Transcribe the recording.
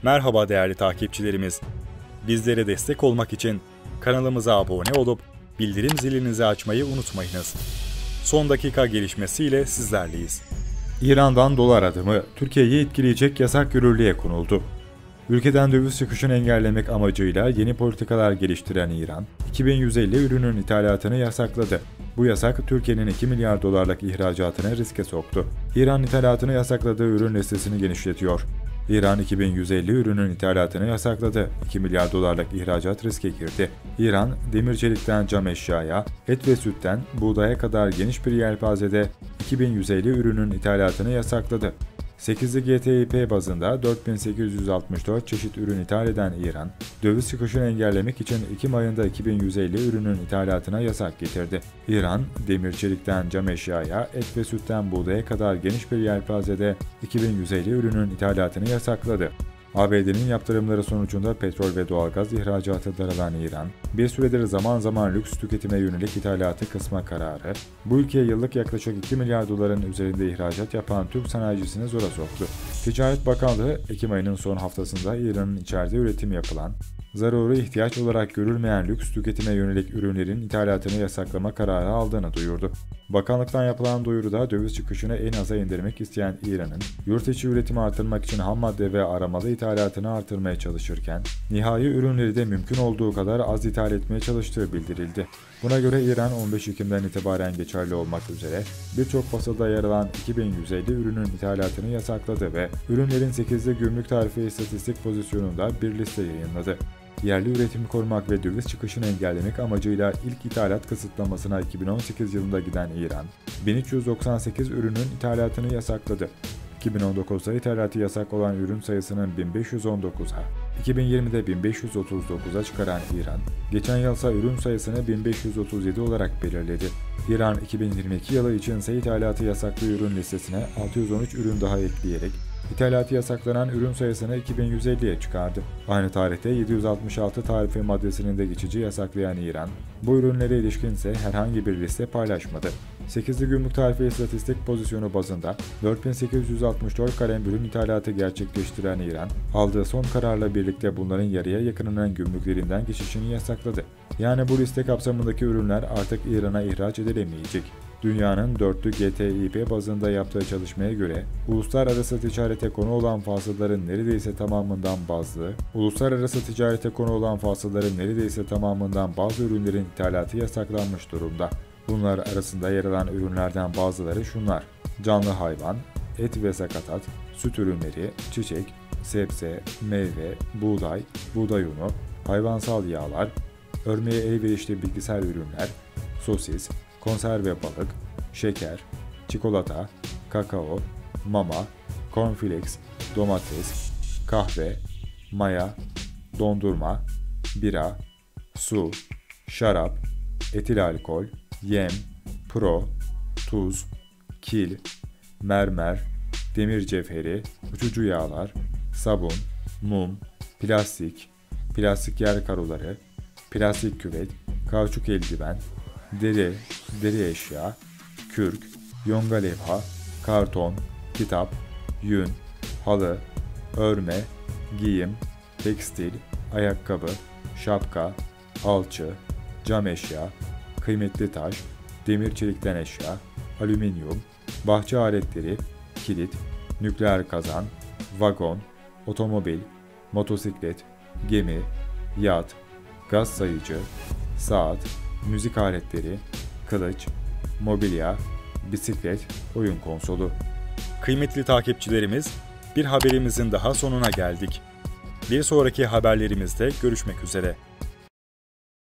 Merhaba değerli takipçilerimiz. Bizlere destek olmak için kanalımıza abone olup bildirim zilinizi açmayı unutmayınız. Son dakika gelişmesiyle sizlerleyiz. İran'dan dolar adımı Türkiye'yi etkileyecek yasak yürürlüğe konuldu. Ülkeden döviz çıkışını engellemek amacıyla yeni politikalar geliştiren İran, 2150 ürünün ithalatını yasakladı. Bu yasak Türkiye'nin 2 milyar dolarlık ihracatını riske soktu. İran ithalatını yasakladığı ürün listesini genişletiyor. İran 2150 ürünün ithalatını yasakladı. 2 milyar dolarlık ihracat riske girdi. İran, demir çelikten cam eşyaya, et ve sütten buğdaya kadar geniş bir yelpazede 2150 ürünün ithalatını yasakladı. 8'li GTİP bazında 4864 çeşit ürün ithal eden İran, döviz çıkışını engellemek için Ekim ayında 2150 ürünün ithalatına yasak getirdi. İran, demir çelikten cam eşyaya, et ve sütten buğdaya kadar geniş bir yelpazede 2150 ürünün ithalatını yasakladı. ABD'nin yaptırımları sonucunda petrol ve doğalgaz ihracatı daralan İran, bir süredir zaman zaman lüks tüketime yönelik ithalatı kısma kararı, bu ülkeye yıllık yaklaşık 2 milyar doların üzerinde ihracat yapan Türk sanayicisini zora soktu. Ticaret Bakanlığı, Ekim ayının son haftasında İran'ın içeride üretim yapılan, zaruri ihtiyaç olarak görülmeyen lüks tüketime yönelik ürünlerin ithalatını yasaklama kararı aldığını duyurdu. Bakanlıktan yapılan duyuruda döviz çıkışını en aza indirmek isteyen İran'ın, yurt içi üretimi artırmak için ham madde ve aramalı ithalatını artırmaya çalışırken, nihai ürünleri de mümkün olduğu kadar az ithal etmeye çalıştığı bildirildi. Buna göre İran 15 Ekim'den itibaren geçerli olmak üzere birçok fasılda yer alan 2150 ürünün ithalatını yasakladı ve ürünlerin 8'li gümrük tarife istatistik pozisyonunda bir liste yayınladı. Yerli üretimi korumak ve döviz çıkışını engellemek amacıyla ilk ithalat kısıtlamasına 2018 yılında giden İran, 1398 ürünün ithalatını yasakladı. 2019'da ithalatı yasak olan ürün sayısının 1519'a, 2020'de 1539'a çıkaran İran, geçen yılsa ürün sayısını 1537 olarak belirledi. İran 2022 yılı içinse ithalatı yasaklı ürün listesine 613 ürün daha ekleyerek, İthalatı yasaklanan ürün sayısını 2150'ye çıkardı. Aynı tarihte 766 tarife maddesinin de geçici yasaklayan İran, bu ürünlere ilişkin ise herhangi bir liste paylaşmadı. 8'li gümrük tarife istatistik pozisyonu bazında 4864 kalem ürün ithalatı gerçekleştiren İran, aldığı son kararla birlikte bunların yarıya yakınının gümrüklerinden geçişini yasakladı. Yani bu liste kapsamındaki ürünler artık İran'a ihraç edilemeyecek. Dünyanın dörtlü GTİP bazında yaptığı çalışmaya göre, uluslararası ticarete konu olan fasılların neredeyse tamamından bazı ürünlerin ithalatı yasaklanmış durumda. Bunlar arasında yer alan ürünlerden bazıları şunlar: canlı hayvan, et ve sakatat, süt ürünleri, çiçek, sebze, meyve, buğday, buğday unu, hayvansal yağlar, örmeye elverişli bilgisayar ürünler, sosis, konserve balık, şeker, çikolata, kakao, mama, cornflakes, domates, kahve, maya, dondurma, bira, su, şarap, etil alkol, yem, pro, tuz, kil, mermer, demir cevheri, uçucu yağlar, sabun, mum, plastik yer karoları, plastik küvet, kauçuk eldiven, deri eşya, kürk, yonga levha, karton, kitap, yün, halı, örme, giyim, tekstil, ayakkabı, şapka, alçı, cam eşya, kıymetli taş, demir çelikten eşya, alüminyum, bahçe aletleri, kilit, nükleer kazan, vagon, otomobil, motosiklet, gemi, yat, gaz sayıcı, saat, müzik aletleri, kılıç, mobilya, bisiklet, oyun konsolu. Kıymetli takipçilerimiz, bir haberimizin daha sonuna geldik. Bir sonraki haberlerimizde görüşmek üzere.